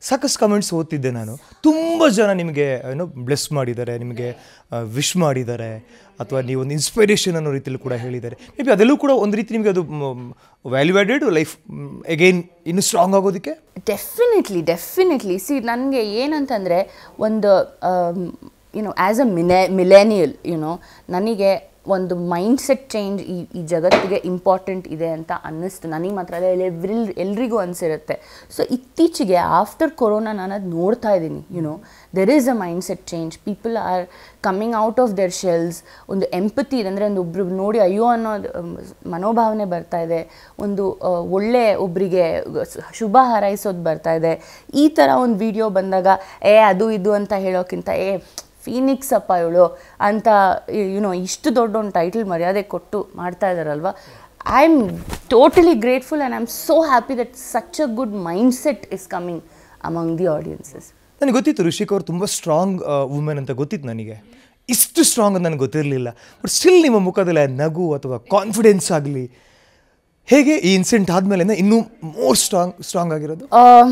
ಸಾಕಷ್ಟು ಕಮೆಂಟ್ಸ್ ಓದ್ತಿದ್ದೆ ನಾನು. ತುಂಬ ಜನ ನಿಮಗೆ ಏನೋ ಬ್ಲೆಸ್ ಮಾಡಿದ್ದಾರೆ, ನಿಮಗೆ ವಿಶ್ ಮಾಡಿದ್ದಾರೆ, ಅಥವಾ ನೀವೊಂದು ಇನ್ಸ್ಪಿರೇಷನ್ ಅನ್ನೋ ರೀತಿಯಲ್ಲಿ ಕೂಡ ಹೇಳಿದ್ದಾರೆ. ಮೇ ಬಿ ಅದೆಲ್ಲೂ ಕೂಡ ಒಂದು ರೀತಿ ನಿಮಗೆ ಅದು ವ್ಯಾಲ್ಯೂ ಆ್ಯಡೆಡ್ ಲೈಫ್ ಅಗೈನ್ ಇನ್ನೂ ಸ್ಟ್ರಾಂಗ್ ಆಗೋದಕ್ಕೆ. ಡೆಫಿನೆಟ್ಲಿ ಸಿ ನನಗೆ ಏನಂತಂದರೆ ಒಂದು ಆ್ಯಸ್ ಅ ಮಿಲೇನಿಯಲ್ ನನಗೆ ಒಂದು ಮೈಂಡ್ಸೆಟ್ ಚೇಂಜ್ ಈ ಜಗತ್ತಿಗೆ ಇಂಪಾರ್ಟೆಂಟ್ ಇದೆ ಅಂತ ಅನ್ನಿಸ್ತು. ನನಗೆ ಮಾತ್ರ ಅಲ್ಲ, ಎಲ್ರಿಗೂ ಅನಿಸಿರುತ್ತೆ. ಸೊ ಇತ್ತೀಚೆಗೆ ಆಫ್ಟರ್ ಕೊರೋನಾ ನಾನು ಅದು ನೋಡ್ತಾ ಇದ್ದೀನಿ. There is a mindset change. People are coming out of their shells. ಒಂದು ಎಂಪತಿ ಇದೆ, ಅಂದರೆ ಒಂದು ಒಬ್ರು ನೋಡಿ ಅಯ್ಯೋ ಅನ್ನೋದು ಮನೋಭಾವನೆ ಬರ್ತಾ ಇದೆ. ಒಂದು ಒಳ್ಳೆ ಒಬ್ಬರಿಗೆ ಶುಭ ಹಾರೈಸೋದು ಬರ್ತಾ ಇದೆ. ಈ ಥರ ಒಂದು ವಿಡಿಯೋ ಬಂದಾಗ ಅದು ಇದು ಅಂತ ಹೇಳೋಕ್ಕಿಂತ ಫೀನಿಕ್ಸ್ ಅಪ್ಪ ಇವಳು ಅಂತ ಇಷ್ಟು ದೊಡ್ಡ ಒಂದು ಟೈಟಲ್ ಮರ್ಯಾದೆ ಕೊಟ್ಟು ಮಾಡ್ತಾ ಇದ್ದಾರಲ್ವ. I am totally grateful and I am so happy that such a good mindset is coming among the audiences. ನನಗೆ ಗೊತ್ತಿತ್ತು ಋಷಿಕ್ ಅವರು ತುಂಬ ಸ್ಟ್ರಾಂಗ್ ವುಮೆನ್ ಅಂತ ಗೊತ್ತಿತ್ತು ನನಗೆ. ಇಷ್ಟು ಸ್ಟ್ರಾಂಗ್ ಅಂತ ನನಗೆ ಗೊತ್ತಿರಲಿಲ್ಲ. ಬಟ್ ಸ್ಟಿಲ್ ನಿಮ್ಮ ಮುಖದಲ್ಲಿ ನಗು ಅಥವಾ ಕಾನ್ಫಿಡೆನ್ಸ್ ಆಗಲಿ, ಹೇಗೆ ಈ ಇನ್ಸಿಡೆಂಟ್ ಆದಮೇಲೆ ಇನ್ನೂ ಮೋರ್ ಸ್ಟ್ರಾಂಗ್ ಆಗಿರೋದು?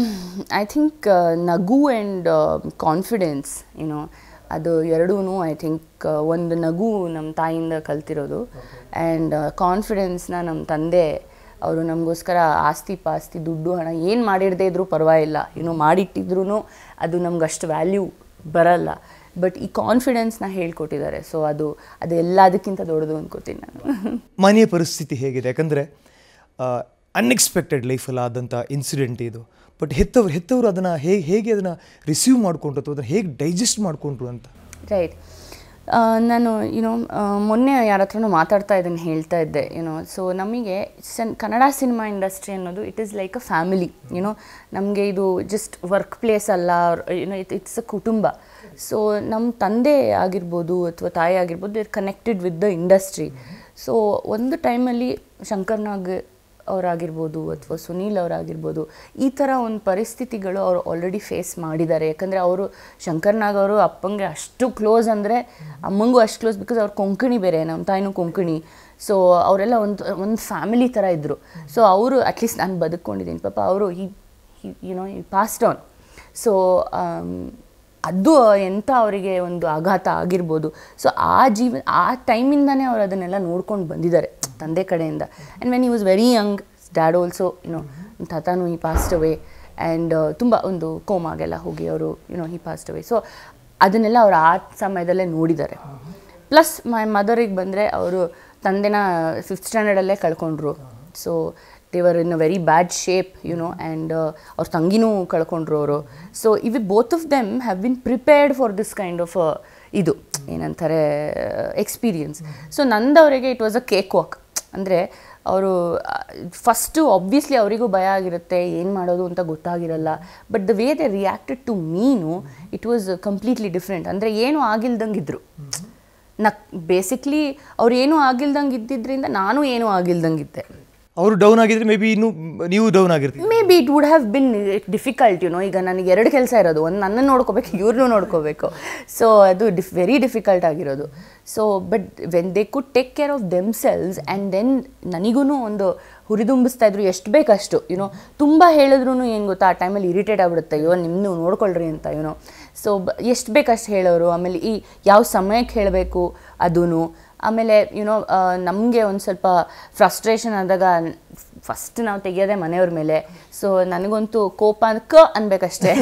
ಐ ಥಿಂಕ್ ನಗು ಆ್ಯಂಡ್ ಕಾನ್ಫಿಡೆನ್ಸ್ ಅದು ಎರಡೂ ಐ ಥಿಂಕ್ ಒಂದು ನಗು ನಮ್ಮ ತಾಯಿಯಿಂದ ಕಲ್ತಿರೋದು, ಆ್ಯಂಡ್ ಕಾನ್ಫಿಡೆನ್ಸ್ನ ನಮ್ಮ ತಂದೆ ಅವರು ನಮಗೋಸ್ಕರ ಆಸ್ತಿ ಪಾಸ್ತಿ ದುಡ್ಡು ಹಣ ಏನು ಮಾಡಿಡದೇ ಇದ್ರೂ ಪರವಾಗಿಲ್ಲ, ಮಾಡಿಟ್ಟಿದ್ರೂ ಅದು ನಮ್ಗೆ ಅಷ್ಟು ವ್ಯಾಲ್ಯೂ ಬರಲ್ಲ. ಬಟ್ ಈ ಕಾನ್ಫಿಡೆನ್ಸ್ನ ಹೇಳ್ಕೊಟ್ಟಿದ್ದಾರೆ. ಸೊ ಅದು ಎಲ್ಲದಕ್ಕಿಂತ ದೊಡ್ಡದು ಅಂದ್ಕೋತೀನಿ ನಾನು. ಮನೆಯ ಪರಿಸ್ಥಿತಿ ಹೇಗಿದೆ? ಯಾಕಂದರೆ ಅನ್ಎಕ್ಸ್ಪೆಕ್ಟೆಡ್ ಲೈಫಲ್ಲಿ ಆದಂಥ ಇನ್ಸಿಡೆಂಟ್ ಇದು. ಬಟ್ ಹೆತ್ತವರು ಅದನ್ನು ಹೇಗೆ ಅದನ್ನು ರಿಸೀವ್ ಮಾಡಿಕೊಂಡ್ರು ಅಥವಾ ಅದನ್ನು ಹೇಗೆ ಡೈಜೆಸ್ಟ್ ಮಾಡಿಕೊಂಡ್ರು ಅಂತ? ರೈಟ್. ನಾನು ಮೊನ್ನೆ ಯಾರ ಹತ್ರನೂ ಮಾತಾಡ್ತಾ ಇದ್ದೀನಿ, ಹೇಳ್ತಾ ಇದ್ದೆ ಸೊ ನಮಗೆ ಕನ್ನಡ ಸಿನಿಮಾ ಇಂಡಸ್ಟ್ರಿ ಅನ್ನೋದು it is like a family. ನಮಗೆ ಇದು ಜಸ್ಟ್ ವರ್ಕ್ ಪ್ಲೇಸ್ ಅಲ್ಲ, ಇಟ್ಸ್ ಅ ಕುಟುಂಬ. ಸೊ ನಮ್ಮ ತಂದೆ ಆಗಿರ್ಬೋದು ಅಥವಾ ತಾಯಿ ಆಗಿರ್ಬೋದು, they are connected with the industry. So ಒಂದು ಟೈಮಲ್ಲಿ ಶಂಕರ್ನಾಗ್ ಅವರಾಗಿರ್ಬೋದು ಅಥವಾ ಸುನೀಲ್ ಅವರಾಗಿರ್ಬೋದು, ಈ ಥರ ಒಂದು ಪರಿಸ್ಥಿತಿಗಳು ಅವರು ಆಲ್ರೆಡಿ ಫೇಸ್ ಮಾಡಿದ್ದಾರೆ. ಯಾಕಂದರೆ ಅವರು ಶಂಕರ್ನಾಗ್ ಅವರು ಅಪ್ಪಂಗೆ ಅಷ್ಟು ಕ್ಲೋಸ್, ಅಂದರೆ ಅಮ್ಮಂಗೂ ಅಷ್ಟು ಕ್ಲೋಸ್, ಬಿಕಾಸ್ ಅವ್ರು ಕೊಂಕಣಿ ಬೇರೆ, ನಮ್ಮ ತಾಯಿನೂ ಕೊಂಕಣಿ. ಸೊ ಅವರೆಲ್ಲ ಒಂದು ಫ್ಯಾಮಿಲಿ ಥರ ಇದ್ದರು. ಸೊ ಅವರು ಅಟ್ಲೀಸ್ಟ್ ನಾನು ಬದುಕೊಂಡಿದ್ದೀನಿ, ಪಾಪ ಅವರು ಈ ಪಾಸ್ಡ್ ಆನ್. ಸೊ ಅದು ಎಂಥ ಅವರಿಗೆ ಒಂದು ಆಘಾತ ಆಗಿರ್ಬೋದು. ಸೊ ಆ ಟೈಮಿಂದನೇ ಅವರು ಅದನ್ನೆಲ್ಲ ನೋಡ್ಕೊಂಡು ಬಂದಿದ್ದಾರೆ ತಂದೆ ಕಡೆಯಿಂದ. And when he was very young, dad also ತಾತಾನು ಹಿ ಪಾಸ್ಡ್ ಅವೇ, ಆ್ಯಂಡ್ ತುಂಬ ಒಂದು ಕೋಮಾಗೆಲ್ಲ ಹೋಗಿ ಅವರು ಹಿ ಪಾಸ್ಡ್ ಅವೇ. ಸೊ ಅದನ್ನೆಲ್ಲ ಅವರು ಆ ಸಮಯದಲ್ಲೇ ನೋಡಿದ್ದಾರೆ. ಪ್ಲಸ್ ಮೈ ಮದರಿಗೆ ಬಂದರೆ ಅವರು ತಂದೆನ 5th ಸ್ಟ್ಯಾಂಡರ್ಡಲ್ಲೇ ಕಳ್ಕೊಂಡ್ರು. So they were in a very bad shape and ಅವ್ರ ತಂಗಿನೂ ಕಳ್ಕೊಂಡ್ರು ಅವರು. So both of them have been prepared for this kind of ಇದು ಏನಂತಾರೆ ಎಕ್ಸ್ಪೀರಿಯನ್ಸ್. ಸೊ ನಂದವರಿಗೆ it was a cakewalk. ಅಂದರೆ ಅವರು ಫಸ್ಟು ಆಬ್ವಿಯಸ್ಲಿ ಅವರಿಗೂ ಭಯ ಆಗಿರುತ್ತೆ, ಏನು ಮಾಡೋದು ಅಂತ ಗೊತ್ತಾಗಿರಲ್ಲ. But the way they reacted to ಮೀನು, ಇಟ್ ವಾಸ್ ಕಂಪ್ಲೀಟ್ಲಿ ಡಿಫ್ರೆಂಟ್. ಅಂದರೆ ಏನೂ ಆಗಿಲ್ದಂಗೆ ಇದ್ದರು. ಬೇಸಿಕ್ಲಿ ಅವ್ರು ಏನೂ ಆಗಿಲ್ದಂಗೆ ಇದ್ದಿದ್ದರಿಂದ ನಾನು ಏನೂ ಆಗಿಲ್ದಂಗೆ ಇದ್ದೆ. ಅವರು ಡೌನ್ ಆಗಿದ್ರೆ ಮೇ ಬಿ ಇನ್ನೂ ನೀವು ಡೌನ್ ಆಗಿರ್ತೀವಿ. Maybe it would have been difficult. ಈಗ ನನಗೆ 2 ಕೆಲಸ ಇರೋದು, ಒಂದು ನನ್ನನ್ನು ನೋಡ್ಕೋಬೇಕು, ಇವ್ರನ್ನೂ ನೋಡ್ಕೋಬೇಕು. ಸೊ ಅದು ವೆರಿ ಡಿಫಿಕಲ್ಟ್ ಆಗಿರೋದು. So but when they could take care of themselves and then ನನಗೂ ಒಂದು ಹುರಿದುಂಬಿಸ್ತಾ ಇದ್ರು ಎಷ್ಟು ಬೇಕಷ್ಟು. ತುಂಬ ಹೇಳಿದ್ರು ಏನು ಗೊತ್ತಾ, ಆ ಟೈಮಲ್ಲಿ ಇರಿಟೇಟ್ ಆಗಿಬಿಡುತ್ತೆ, ಅಯ್ಯೋ ನಿಮ್ಮನ್ನು ನೋಡ್ಕೊಳ್ರಿ ಅಂತ ಸೊ ಎಷ್ಟು ಬೇಕಷ್ಟು ಹೇಳೋರು. ಆಮೇಲೆ ಈ ಯಾವ ಸಮಯಕ್ಕೆ ಹೇಳಬೇಕು ಅದೂ. ಆಮೇಲೆ ನಮಗೆ ಒಂದು ಸ್ವಲ್ಪ ಫ್ರಸ್ಟ್ರೇಷನ್ ಆದಾಗ ಫಸ್ಟ್ ನಾವು ತೆಗಿಯೋದೆ ಮನೆಯವ್ರ ಮೇಲೆ. ಸೊ ನನಗಂತೂ ಕೋಪ ಅನ್ಬೇಕಷ್ಟೇ.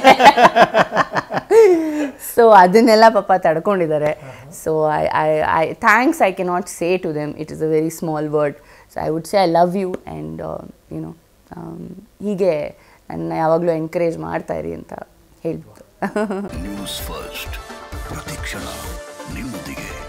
ಸೊ ಅದನ್ನೆಲ್ಲ ಪಾಪ ತಡ್ಕೊಂಡಿದ್ದಾರೆ. So I thanks I cannot say to them, it is a very small word. So I would say I love you and ಹೀಗೆ ನನ್ನ ಯಾವಾಗಲೂ ಎನ್ಕರೇಜ್ ಮಾಡ್ತಾ ಇರಿ ಅಂತ ಹೇಳ್ಬಿಟ್ಟು. ನ್ಯೂಸ್ ಫಸ್ಟ್, ಪ್ರತಿಕ್ಷಣ ನಿಮ್ಮೊಂದಿಗೆ.